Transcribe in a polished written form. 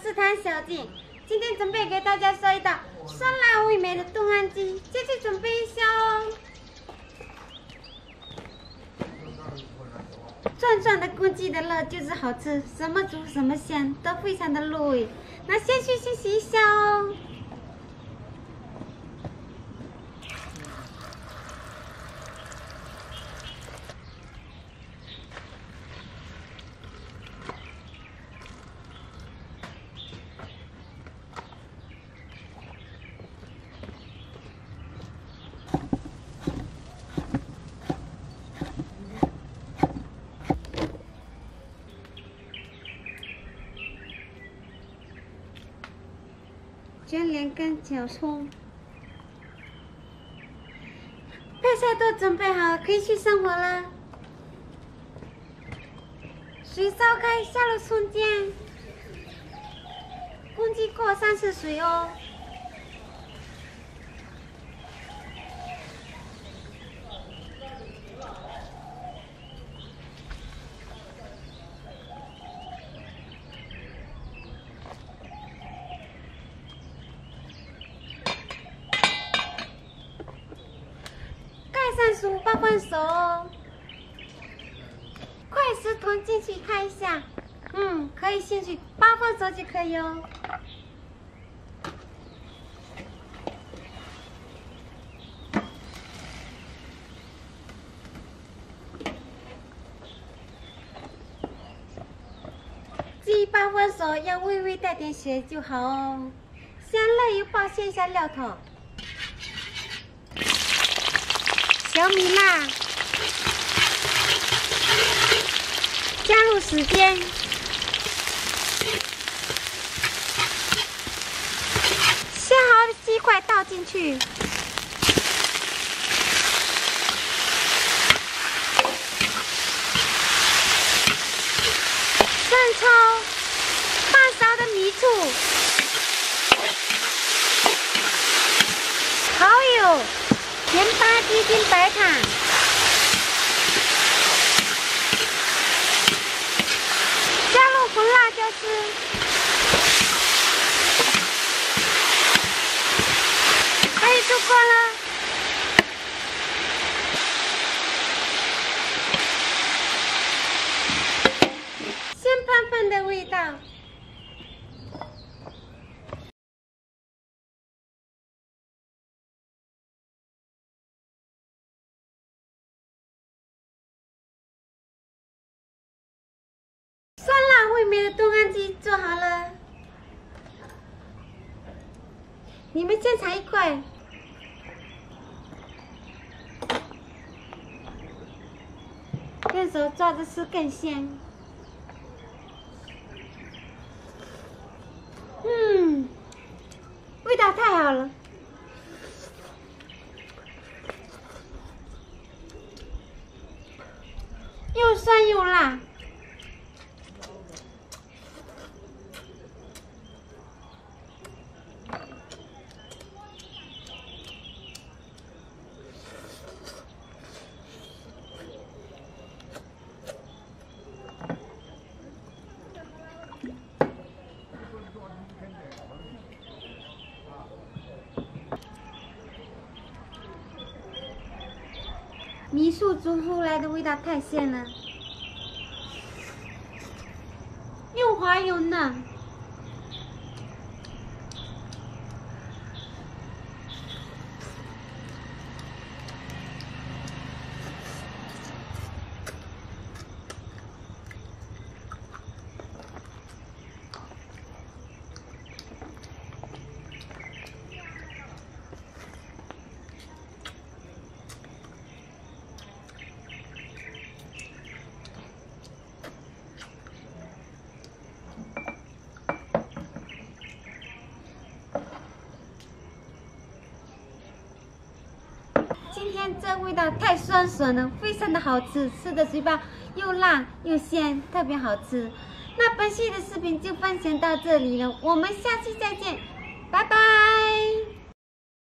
是谭小静，今天准备给大家做一道酸辣味美的炖饭鸡，继续准备一下哦。壮壮的公鸡的肉就是好吃，什么煮什么香，都非常的入味。那先去洗一下哦。 卷2根小葱，配菜都准备好，可以去生火了。水烧开，下入葱姜，公鸡过3次水哦。上15、8分熟哦，快时桶进去看一下，可以进去8分熟就可以哦。鸡8分熟，要微微带点血就好哦。香辣油爆鲜一下料头。 小米辣，加入时间，切好的鸡块倒进去，生抽，半勺的米醋，蚝油。 盐巴低筋白糖，加入红辣椒丝，可以出锅了。香喷喷的味道。 酸辣味美的炖饭鸡做好了，你们先尝一块。用手抓着吃更香。味道太好了，又酸又辣。 米醋煮出来的味道太鲜了，又滑又嫩。今天这味道太酸爽了，非常的好吃，吃的嘴巴又辣又鲜，特别好吃。那本期的视频就分享到这里了，我们下期再见，拜拜。